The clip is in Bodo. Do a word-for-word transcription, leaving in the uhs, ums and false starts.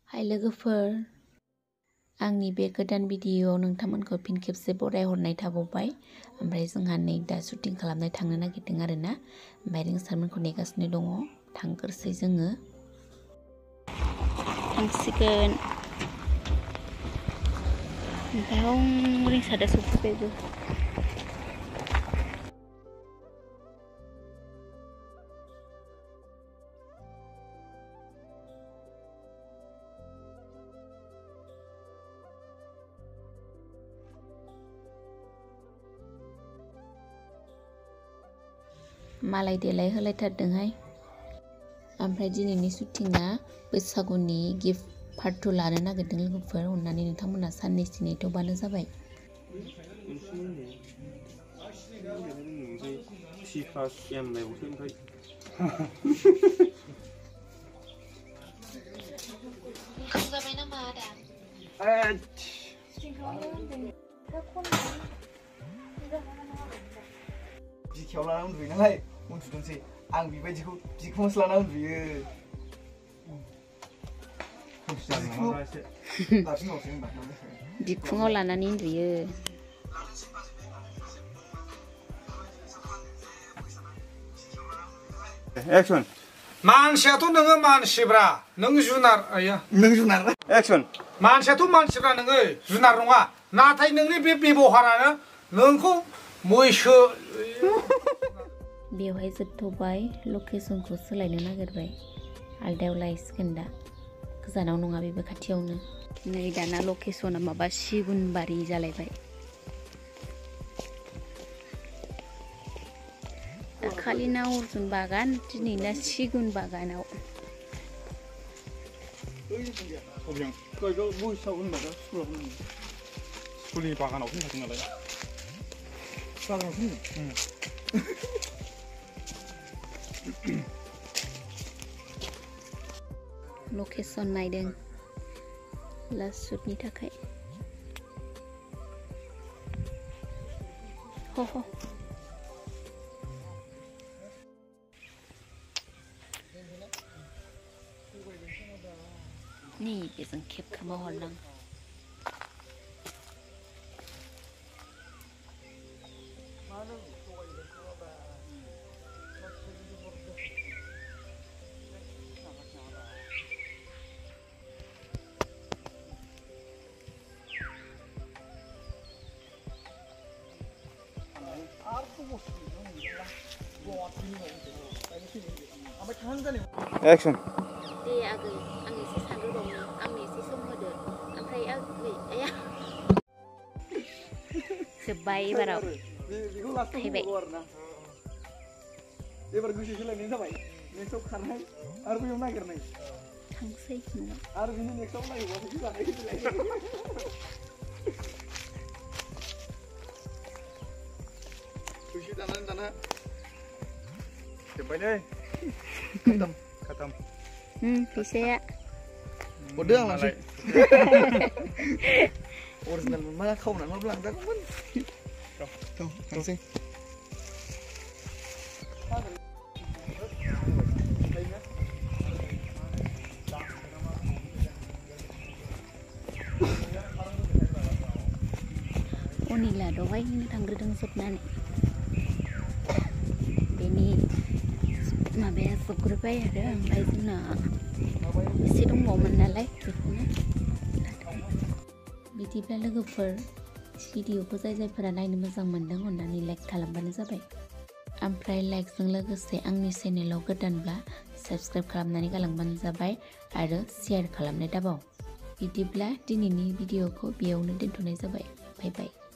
हाय लोगोफोर, आंनि बे गोदान भिडिअआव नोंथांमोनखौ फिन खेबसे बरायहरनाय थाबावबाय। ओमफ्राय जोंहा नै दा शुटिं खालामनो थांनो नागिरदों आरोना। ओमफ्राय रिंसारमोनखौ नेगासिनो दङ। थांग्रोसै जोङो। थांसिगोन। ओमफ्राय रिंसार्टआ सफैबायबो। मालाय देलाय होलायथारदोंहाय। ओमफ्राय दिनैनि शुटिंआ बैसागुनि गिफ्ट पार्ट टु लानो नागिरदों लोगोफोर। अननानै नोंथांमोना साननैसो नेथ'बानो जाबाय। जाबाय नामा आदा? बिखायाव लाना उन्दुयो नालाय उन्दुदोंसै आं बेबायदिखौ बिखुङावसो लाना उन्दुयो। बिखुङाव लानानै उन्दुयो। एक्सन। मानसियाथ' नोङो मानसिब्रा, नों जुनार। आया नों जुनार। एक्सन। मानसियाथ' मानसिब्रा, नोङो जुनार नङा। नाथाय नोंनि बे बेबहारानो नोंखौ मैसो। बेवहाय जोबथ'बाय। लकेसनखौ सोलायनो नागिरबाय। आलदायाव लायसिगोन दा। गोजानाव नङा, बेबो खाथियावनो। नै दाना लकेसना माबा सिगुनबारि जालायबाय। दाखालिना अर्जुन बागान, दिनैना सिगुन बागानाव। स्कुलनि बागानाव फैखादों नालाय। बागानाव फैदों? लकेसन नायदों लास्ट शुटनि थाखाय। ह ह नै बेजों खेबखोमा हरनां। एक्सन। दे आगै, आं एसे सानग्रोबावनो, आंनो एसे सम होदो। ओमफ्राय आगै, आया जोब्बाय एबाराव। फैबाय। एबार गोसो सोलायनाय जाबाय। नेक्स्टआव खारनाय आरो बैयाव नागिरनाय। थांसै न'आव। आरो बिनि नेक्स्टआव नागिरबा बिदि जानाय फैलाय। खुसि दानानै दाना जोब्बायलै। खतम खतम। उम फैसाया हरदो आं लांसै। अरिजिनेल मोनबा खावनानैबाबो लांजागौमोन। थांसै। अनिला दहायनो थांग्रोदों जोबनानै। बेनि माबाया जोबग्रोबाय आरो ओमफ्राय जोंना एसे दंबावोमोन नालाय बेखौनो लाथ'बाय। बिदिब्ला लोगोफोर, भिडिअखौ जाय जायफोरा नायनो मोजां मोनदों अननानै लाइक खालामबानो जाबाय। ओमफ्राय लाइकजों लोगोसे आंनि चेनेलाव गोदानब्ला साबस्क्राइब खालामनानै गालांबानो जाबाय आरो शेयार खालामनाय दाबाव। बिदिब्ला दिनैनि भिडिअखौ बेयावनो दोनथ'नाय जाबाय। बाय बाय।